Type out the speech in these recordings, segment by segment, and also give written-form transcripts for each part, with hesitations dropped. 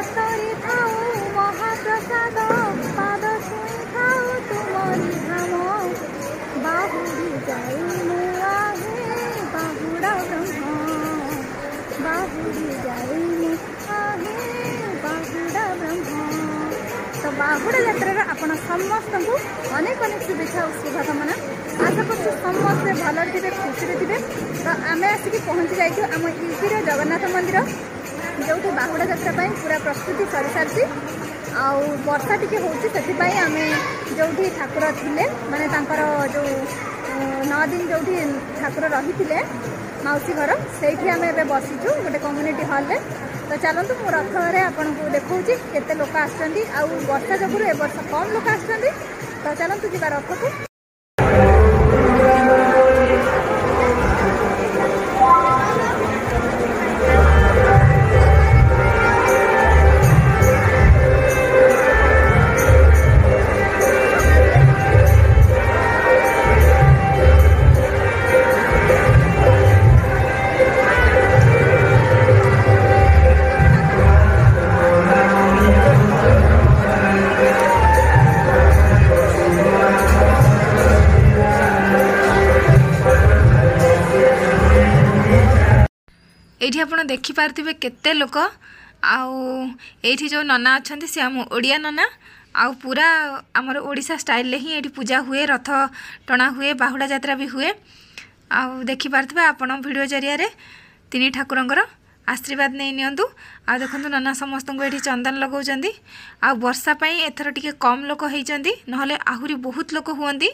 तरी थाऊ महाप्रसाद पाद छुई थाऊ तुमरी धाम बाहुरी जाई मुआहे बाहुड़ा ब्रह्म बाहुरी जाई मुआहे बाहुड़ा ब्रह्म। तो बाहुड़ा यात्रा आपण समस्त को अनेक अनेक शुभेच्छा और शुभकामना। आशा कर समस्ते भल थे खुशी थे। तो आम आसिक पहुँची जाइए आम यूपी जगन्नाथ मंदिर जो बाहुड़ा यात्रा पूरा प्रस्तुति सरी सारी आउ वर्षा टी होती आम जो ठाकुर थे माने जो 9 दिन जो ठाकुर रही मौसी घर से आम ए बसीचु गोटे कम्युनिटी हॉल रे। तो चलतु मो रथ में आपन को देखा केते लोक आर्षा जोगुरु ए वर्ष कम लोक आस। तो चलतु जी रथ को। ये आप देखिपे केते लोक आठी जो नना अच्छा सी आम ओडिया नना आउ पूरा आमर ओडिशा स्टाइल ही ये पूजा हुए रथ टणा हुए बाहुड़ा यात्रा भी हुए। आउ देखिपे आपण वीडियो जरिया तीन ठाकुरंकर आशीर्वाद नहीं नियंतु। आ देखो नना समस्त को ये चंदन लगाउछंती। आ वर्षा पाई एथर टिके कम लोक होइछंती नहले आहुरी बहुत लोक हुअंती।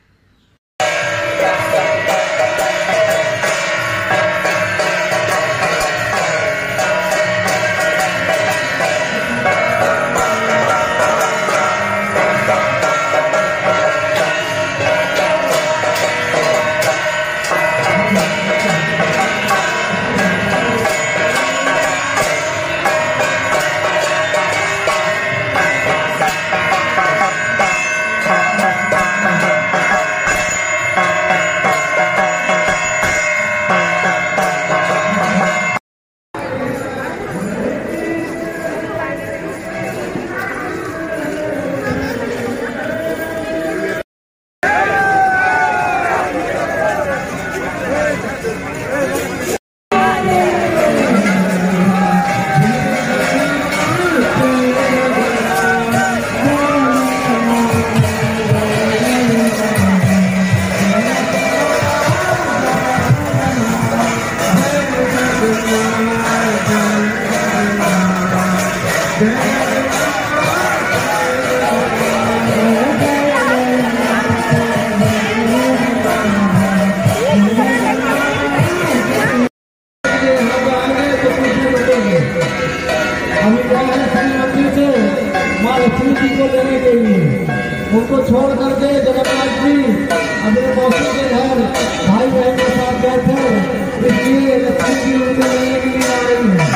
उनको छोड़ करके जगन्नाथ जी अपने मौसी के घर भाई बहन के साथ गए थे, इसलिए लक्ष्मी जी उनको लेने के लिए आ रही है।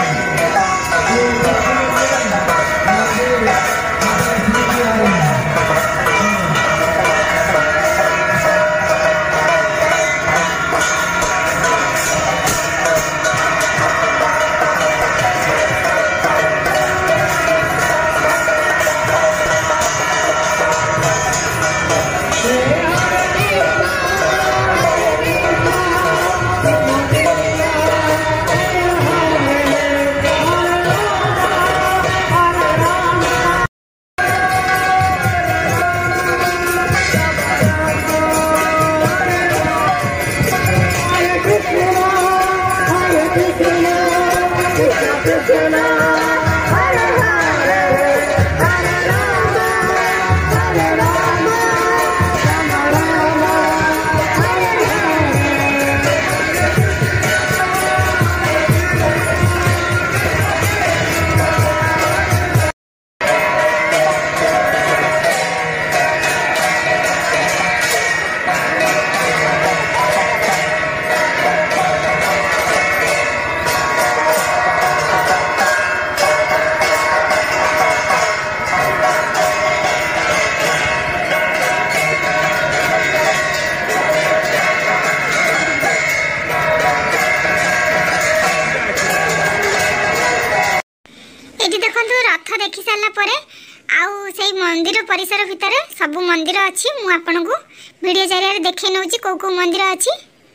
मंदिर परिसर भितर सब मंदिर अच्छी मु आपन को वीडियो जरिया देखे नौची को मंदिर अच्छी।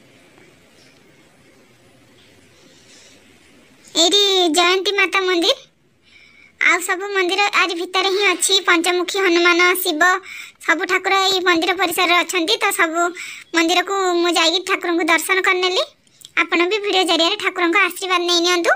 एरी जयंती माता मंदिर आ सब मंदिर आज भितर ही अच्छी पंचमुखी हनुमान शिव सब ठाकुर ये मंदिर परिसर अछंती तो सब मंदिर को मु जाई ठाकुर को दर्शन करनेली। आपण भी वीडियो जरिया ठाकुर को आशीर्वाद नै नियंतु।